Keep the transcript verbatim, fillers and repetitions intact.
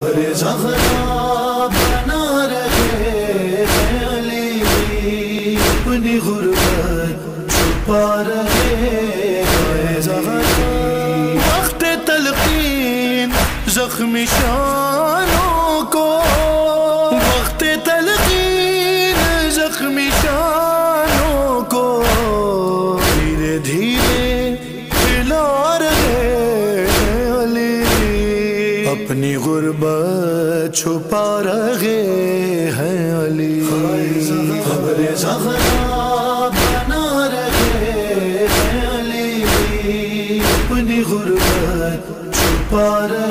ज़हरा बना रहे हैं अली, अपनी गुर्बत छुपा रहे हैं ज़हरा। वक्त तलकीन ज़ख्मी शानों को, वक्त तलकीन ज़ख्मी शानों को धीरे धीरे खिला रहे हैं अली, अपनी गुर्बत छुपा रहे हैं अली। खबरे ज़हरा बना रहे हैं अली, अपनी गुर्बत छुपा रहे